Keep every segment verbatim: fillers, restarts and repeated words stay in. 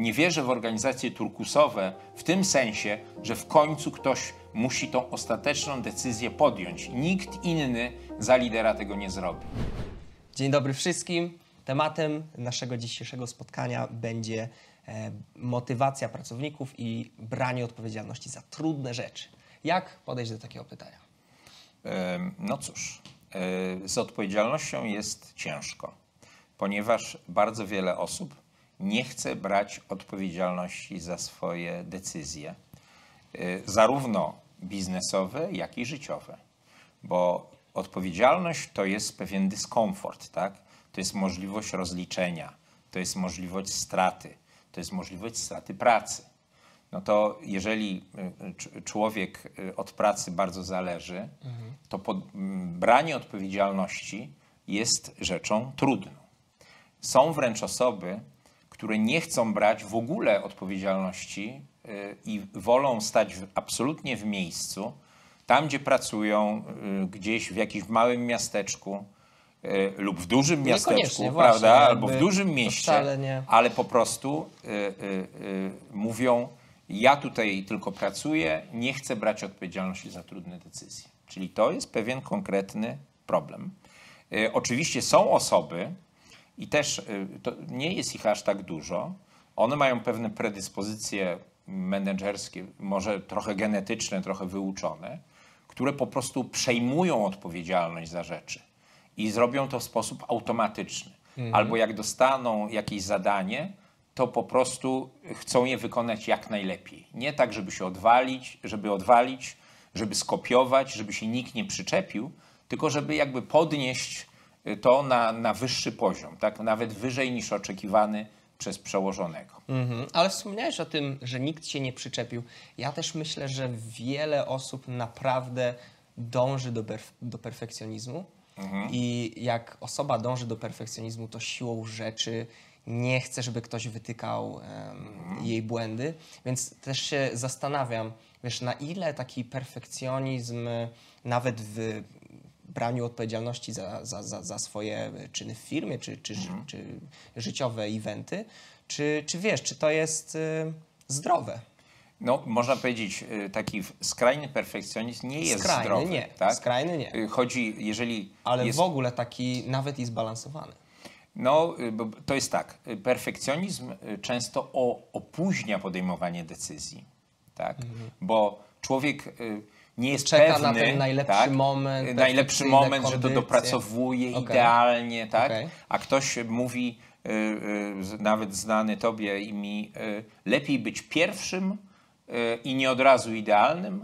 nie wierzę w organizacje turkusowe w tym sensie, że w końcu ktoś musi tą ostateczną decyzję podjąć. Nikt inny za lidera tego nie zrobi. Dzień dobry wszystkim. Tematem naszego dzisiejszego spotkania będzie e, motywacja pracowników i branie odpowiedzialności za trudne rzeczy. Jak podejść do takiego pytania? E, no cóż, e, z odpowiedzialnością jest ciężko, ponieważ bardzo wiele osób nie chce brać odpowiedzialności za swoje decyzje, e, zarówno biznesowe, jak i życiowe, bo odpowiedzialność to jest pewien dyskomfort, tak? To jest możliwość rozliczenia, to jest możliwość straty, to jest możliwość straty pracy. No to jeżeli człowiek od pracy bardzo zależy, mhm. to pod, branie odpowiedzialności jest rzeczą trudną. Są wręcz osoby, które nie chcą brać w ogóle odpowiedzialności i wolą stać absolutnie w miejscu, tam gdzie pracują, gdzieś w jakimś małym miasteczku, lub w dużym miasteczku, prawda, właśnie, albo w dużym mieście, nie... ale po prostu y, y, y, mówią, ja tutaj tylko pracuję, nie chcę brać odpowiedzialności za trudne decyzje. Czyli to jest pewien konkretny problem. Y, oczywiście są osoby, i też y, to nie jest ich aż tak dużo, one mają pewne predyspozycje menedżerskie, może trochę genetyczne, trochę wyuczone, które po prostu przejmują odpowiedzialność za rzeczy. I zrobią to w sposób automatyczny. Mhm. Albo jak dostaną jakieś zadanie, to po prostu chcą je wykonać jak najlepiej. Nie tak, żeby się odwalić, żeby odwalić, żeby skopiować, żeby się nikt nie przyczepił, tylko żeby jakby podnieść to na, na wyższy poziom, tak? Nawet wyżej niż oczekiwany przez przełożonego. Mhm. Ale wspomniałeś o tym, że nikt się nie przyczepił. Ja też myślę, że wiele osób naprawdę dąży do, perf- do perfekcjonizmu. Mhm. I jak osoba dąży do perfekcjonizmu, to siłą rzeczy nie chce, żeby ktoś wytykał um, mhm. jej błędy. Więc też się zastanawiam, wiesz, na ile taki perfekcjonizm nawet w braniu odpowiedzialności za, za, za, za swoje czyny w firmie, czy, czy, mhm. czy, czy życiowe eventy, czy, czy wiesz, czy to jest y, zdrowe? No, można powiedzieć, taki skrajny perfekcjonizm nie jest skrajny, zdrowy. Nie. Tak? Skrajny nie. Chodzi, jeżeli Ale jest... w ogóle taki nawet i zbalansowany. No, to jest tak. Perfekcjonizm często opóźnia podejmowanie decyzji. Tak? Mhm. Bo człowiek nie jest Czeka pewny... na ten najlepszy tak? moment, najlepszy moment, kondycje. że to dopracowuje okay. idealnie. Tak? Okay. A ktoś mówi, nawet znany tobie i mi, lepiej być pierwszym i nie od razu idealnym,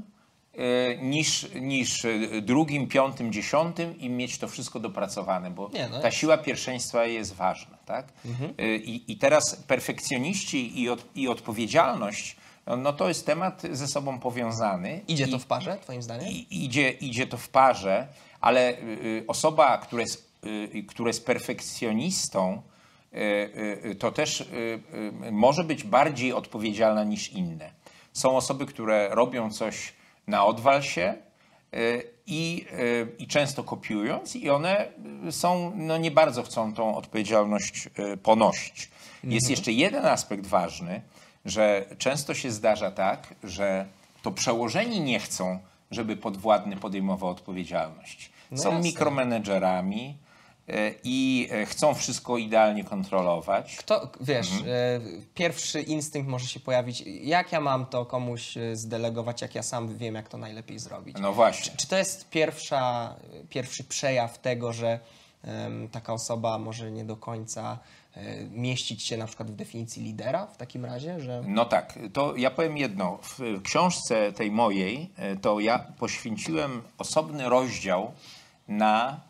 niż, niż drugim, piątym, dziesiątym i mieć to wszystko dopracowane, bo nie, no ta jest. siła pierwszeństwa jest ważna. Tak? Mhm. I, I teraz perfekcjoniści i, od, i odpowiedzialność, no to jest temat ze sobą powiązany. Idzie I, to w parze, twoim zdaniem? I, idzie, idzie to w parze, ale y, osoba, która jest, y, która jest perfekcjonistą, y, y, to też y, y, może być bardziej odpowiedzialna niż inne. Są osoby, które robią coś na odwal się y, i, y, i często kopiując i one są, no nie bardzo chcą tą odpowiedzialność y, ponosić. Mhm. Jest jeszcze jeden aspekt ważny, że często się zdarza tak, że to przełożeni nie chcą, żeby podwładny podejmował odpowiedzialność. No są jasne. mikromenedżerami i chcą wszystko idealnie kontrolować. Kto, wiesz, mhm. pierwszy instynkt może się pojawić, jak ja mam to komuś zdelegować, jak ja sam wiem, jak to najlepiej zrobić. No właśnie. Czy, czy to jest pierwsza, pierwszy przejaw tego, że um, taka osoba może nie do końca um, mieścić się na przykład w definicji lidera w takim razie? Że... No tak, to ja powiem jedno. W książce tej mojej to ja poświęciłem osobny rozdział na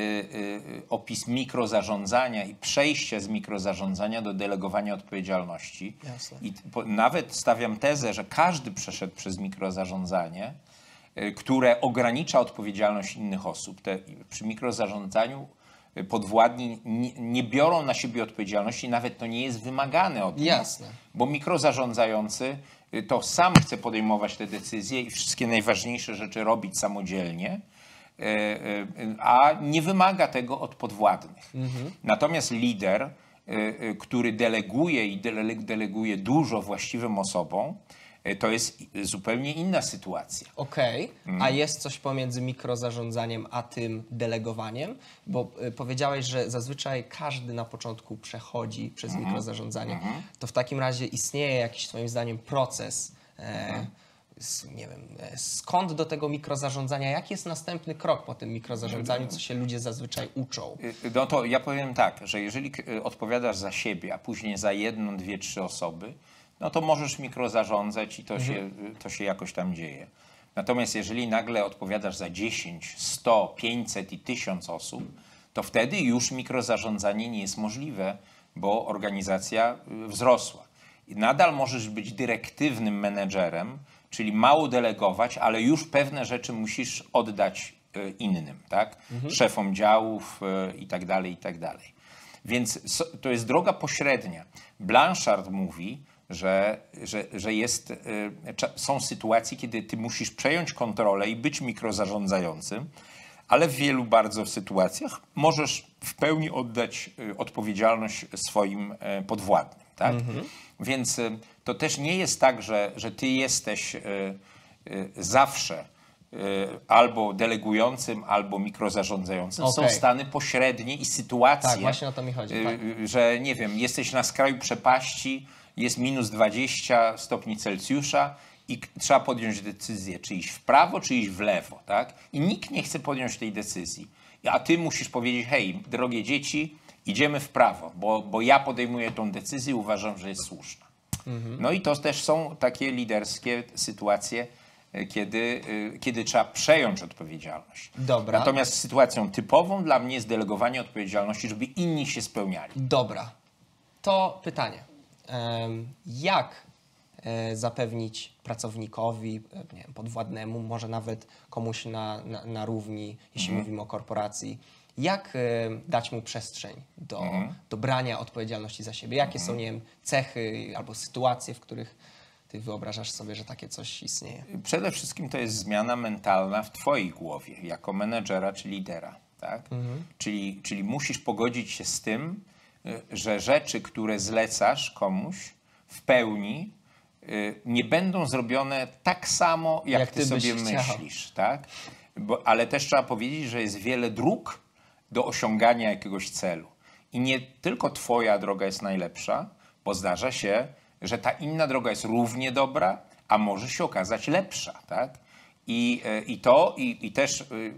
opis mikrozarządzania i przejście z mikrozarządzania do delegowania odpowiedzialności. Jasne. I po, nawet stawiam tezę, że każdy przeszedł przez mikrozarządzanie, które ogranicza odpowiedzialność innych osób. Te, przy mikrozarządzaniu podwładni nie, nie biorą na siebie odpowiedzialności, nawet to nie jest wymagane od nich. Jasne. Bo mikrozarządzający to sam chce podejmować te decyzje i wszystkie najważniejsze rzeczy robić samodzielnie, a nie wymaga tego od podwładnych. Mhm. Natomiast lider który deleguje i deleguje dużo właściwym osobom, to jest zupełnie inna sytuacja. Okej, okay. A jest coś pomiędzy mikrozarządzaniem a tym delegowaniem? Bo y, powiedziałeś, że zazwyczaj każdy na początku przechodzi przez mm-hmm. mikrozarządzanie. Mm-hmm. To w takim razie istnieje jakiś, twoim zdaniem, proces, e, mm-hmm. z, nie wiem, e, skąd do tego mikrozarządzania? Jaki jest następny krok po tym mikrozarządzaniu, co się ludzie zazwyczaj uczą? No to ja powiem tak, że jeżeli odpowiadasz za siebie, a później za jedną, dwie, trzy osoby, no to możesz mikrozarządzać i to, mhm. się, to się jakoś tam dzieje. Natomiast jeżeli nagle odpowiadasz za dziesięć, sto, pięćset i tysiąc osób, to wtedy już mikrozarządzanie nie jest możliwe, bo organizacja wzrosła. I nadal możesz być dyrektywnym menedżerem, czyli mało delegować, ale już pewne rzeczy musisz oddać innym, tak? Mhm. Szefom działów i tak dalej, i tak dalej. Więc to jest droga pośrednia. Blanchard mówi, Że, że, że jest, y, są sytuacje, kiedy ty musisz przejąć kontrolę i być mikrozarządzającym, ale w wielu bardzo sytuacjach możesz w pełni oddać y, odpowiedzialność swoim y, podwładnym. Tak? Mm-hmm. Więc y, to też nie jest tak, że, że ty jesteś y, y, zawsze y, albo delegującym, albo mikrozarządzającym. Okay. Są stany pośrednie i sytuacje, tak, właśnie o to mi chodzi, tak. y, że nie wiem, jesteś na skraju przepaści, jest minus dwadzieścia stopni Celsjusza i trzeba podjąć decyzję, czy iść w prawo, czy iść w lewo, tak? I nikt nie chce podjąć tej decyzji. A ty musisz powiedzieć, hej, drogie dzieci, idziemy w prawo, bo, bo ja podejmuję tą decyzję i uważam, że jest słuszna. Mhm. No i to też są takie liderskie sytuacje, kiedy, kiedy trzeba przejąć odpowiedzialność. Dobra. Natomiast sytuacją typową dla mnie jest delegowanie odpowiedzialności, żeby inni się spełniali. Dobra. To pytanie. Jak zapewnić pracownikowi, nie wiem, podwładnemu, może nawet komuś na, na, na równi, jeśli mm. mówimy o korporacji, jak dać mu przestrzeń do, mm. do brania odpowiedzialności za siebie? Jakie mm. są, nie wiem, cechy albo sytuacje, w których ty wyobrażasz sobie, że takie coś istnieje? Przede wszystkim to jest zmiana mentalna w twojej głowie, jako menedżera czy lidera. Tak? Mm. Czyli, czyli musisz pogodzić się z tym, że rzeczy, które zlecasz komuś w pełni, nie będą zrobione tak samo, jak, jak ty, ty sobie myślisz. Tak? Bo, ale też trzeba powiedzieć, że jest wiele dróg do osiągania jakiegoś celu. I nie tylko twoja droga jest najlepsza, bo zdarza się, że ta inna droga jest równie dobra, a może się okazać lepsza. Tak? I, i to, i, i też y,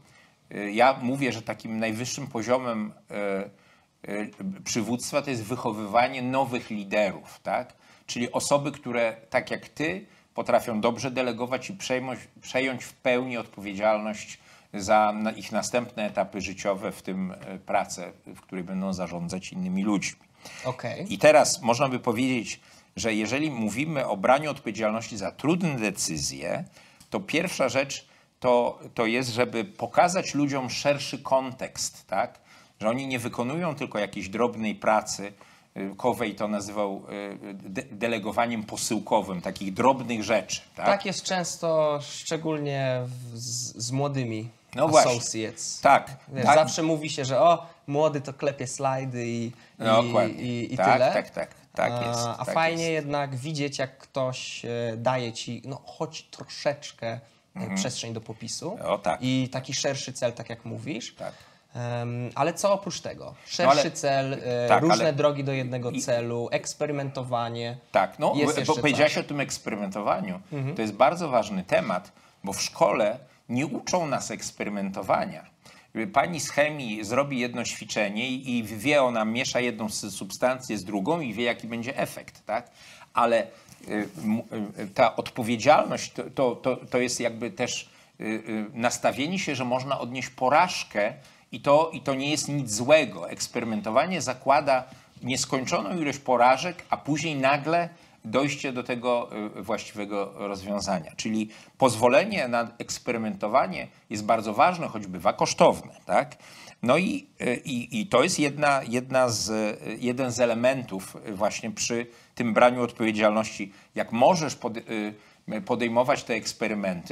y, ja mówię, że takim najwyższym poziomem y, przywództwa to jest wychowywanie nowych liderów, tak? Czyli osoby, które tak jak ty potrafią dobrze delegować i przejmoć, przejąć w pełni odpowiedzialność za ich następne etapy życiowe, w tym pracę, w której będą zarządzać innymi ludźmi. Okay. I teraz można by powiedzieć, że jeżeli mówimy o braniu odpowiedzialności za trudne decyzje, to pierwsza rzecz to, to jest, żeby pokazać ludziom szerszy kontekst, tak? Że oni nie wykonują tylko jakiejś drobnej pracy. Covey to nazywał de- delegowaniem posyłkowym, takich drobnych rzeczy. Tak, tak jest często, szczególnie z, z młodymi no associates. Tak, Wiesz, tak. Zawsze mówi się, że o, młody to klepie slajdy i, no, i, i, i tak, tyle. Tak, tak, tak jest. A, a tak fajnie jest. jednak widzieć, jak ktoś daje ci, no choć troszeczkę mhm. przestrzeń do popisu o, tak. i taki szerszy cel, tak jak mówisz. Tak. Um, ale co oprócz tego? Szerszy no ale, cel, e, tak, różne ale... drogi do jednego celu, eksperymentowanie. Tak, no jest bo powiedziałeś coś. o tym eksperymentowaniu. Mhm. To jest bardzo ważny temat, bo w szkole nie uczą nas eksperymentowania. Pani z chemii zrobi jedno ćwiczenie i wie, ona miesza jedną substancję z drugą i wie, jaki będzie efekt, tak? Ale y, y, ta odpowiedzialność to, to, to, to jest jakby też y, y, nastawienie się, że można odnieść porażkę i to, i to nie jest nic złego. Eksperymentowanie zakłada nieskończoną ilość porażek, a później nagle dojście do tego właściwego rozwiązania. Czyli pozwolenie na eksperymentowanie jest bardzo ważne, choćby bywa kosztowne. Tak? No i, i, i to jest jedna, jedna z, jeden z elementów właśnie przy tym braniu odpowiedzialności. Jak możesz pod, podejmować te eksperymenty,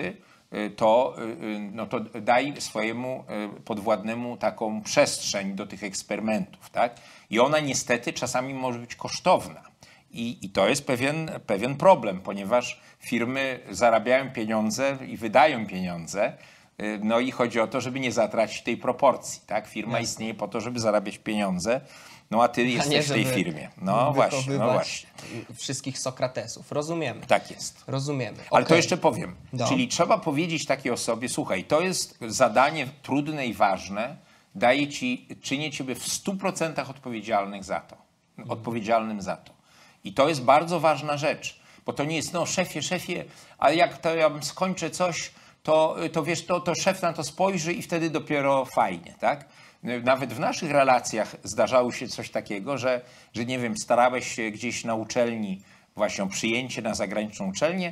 to, no to daj swojemu podwładnemu taką przestrzeń do tych eksperymentów, tak? I ona niestety czasami może być kosztowna. I, i to jest pewien, pewien problem, ponieważ firmy zarabiają pieniądze i wydają pieniądze, no i chodzi o to, żeby nie zatracić tej proporcji, tak? Firma Jasne. istnieje po to, żeby zarabiać pieniądze, no a ty a jesteś nie, w tej firmie. No właśnie, no właśnie. Wszystkich Sokratesów. Rozumiemy. Tak jest. Rozumiemy. Ale okay. to jeszcze powiem. No. Czyli trzeba powiedzieć takiej osobie, słuchaj, to jest zadanie trudne i ważne, daje ci, czynię ciebie w stu procentach odpowiedzialnych za to. Hmm. Odpowiedzialnym za to. I to jest bardzo ważna rzecz, bo to nie jest, no szefie, szefie, a jak to ja skończę coś, to, to wiesz, to, to szef na to spojrzy i wtedy dopiero fajnie, tak? Nawet w naszych relacjach zdarzało się coś takiego, że, że nie wiem, starałeś się gdzieś na uczelni właśnie o przyjęcie na zagraniczną uczelnię.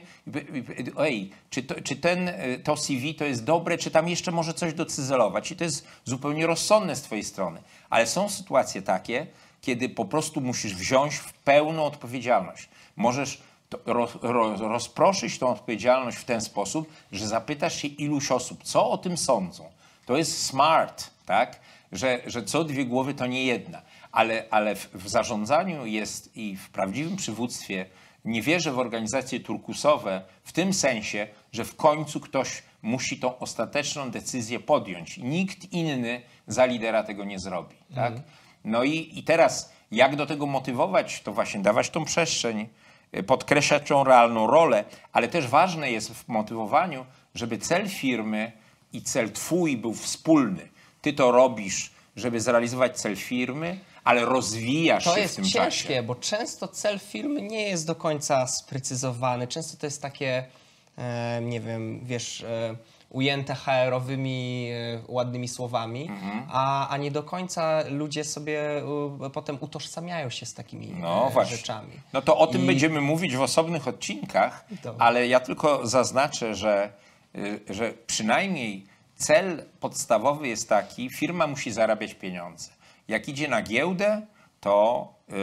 Ej, czy, to, czy ten, to C V to jest dobre, czy tam jeszcze może coś docyzelować? I to jest zupełnie rozsądne z twojej strony. Ale są sytuacje takie, kiedy po prostu musisz wziąć w pełną odpowiedzialność. Możesz to roz, roz, rozproszyć tą odpowiedzialność w ten sposób, że zapytasz się iluś osób, co o tym sądzą. To jest smart, tak? Że, że co dwie głowy to nie jedna. Ale, ale w, w zarządzaniu jest i w prawdziwym przywództwie nie wierzę w organizacje turkusowe w tym sensie, że w końcu ktoś musi tą ostateczną decyzję podjąć. Nikt inny za lidera tego nie zrobi. Tak? Mhm. No i, i teraz jak do tego motywować, to właśnie dawać tą przestrzeń, podkreślać tą realną rolę, ale też ważne jest w motywowaniu, żeby cel firmy i cel twój był wspólny. Ty to robisz, żeby zrealizować cel firmy, ale rozwijasz to się w tym czasie. To jest ciężkie, bo często cel firmy nie jest do końca sprecyzowany. Często to jest takie, e, nie wiem, wiesz, e, ujęte H R-owymi e, ładnymi słowami, mhm. a, a nie do końca ludzie sobie e, potem utożsamiają się z takimi no, e, rzeczami. No to o tym I... będziemy mówić w osobnych odcinkach, Dobra. ale ja tylko zaznaczę, że, y, że przynajmniej cel podstawowy jest taki, firma musi zarabiać pieniądze. Jak idzie na giełdę, to y, y,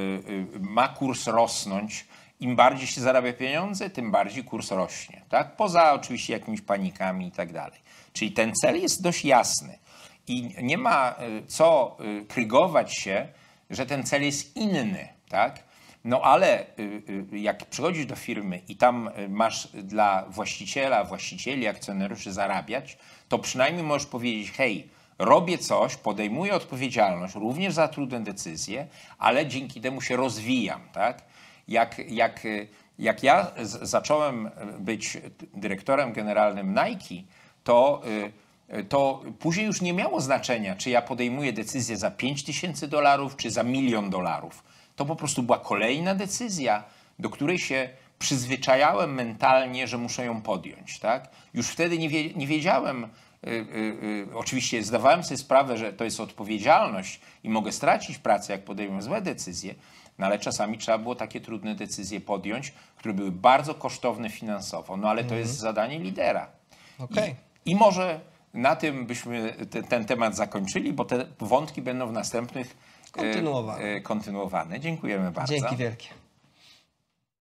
y, ma kurs rosnąć. Im bardziej się zarabia pieniądze, tym bardziej kurs rośnie. Tak? Poza oczywiście jakimiś panikami i tak dalej. Czyli ten cel jest dość jasny. I nie ma y, co y, krygować się, że ten cel jest inny. Tak? No ale y, y, jak przychodzisz do firmy i tam y, masz dla właściciela, właścicieli, akcjonariuszy zarabiać, to przynajmniej możesz powiedzieć, hej, robię coś, podejmuję odpowiedzialność również za trudne decyzje, ale dzięki temu się rozwijam. Tak? Jak, jak, jak ja z, zacząłem być dyrektorem generalnym Nike, to, y, to później już nie miało znaczenia, czy ja podejmuję decyzję za pięć tysięcy dolarów, czy za milion dolarów. To po prostu była kolejna decyzja, do której się przyzwyczajałem mentalnie, że muszę ją podjąć. Tak? Już wtedy nie, wie, nie wiedziałem, y, y, y, oczywiście zdawałem sobie sprawę, że to jest odpowiedzialność i mogę stracić pracę, jak podejmę złe decyzje, no ale czasami trzeba było takie trudne decyzje podjąć, które były bardzo kosztowne finansowo. No ale to mm. jest zadanie lidera. Okay. I, I może na tym byśmy te, ten temat zakończyli, bo te wątki będą w następnych kontynuowane. E, kontynuowane. Dziękujemy bardzo. Dzięki wielkie.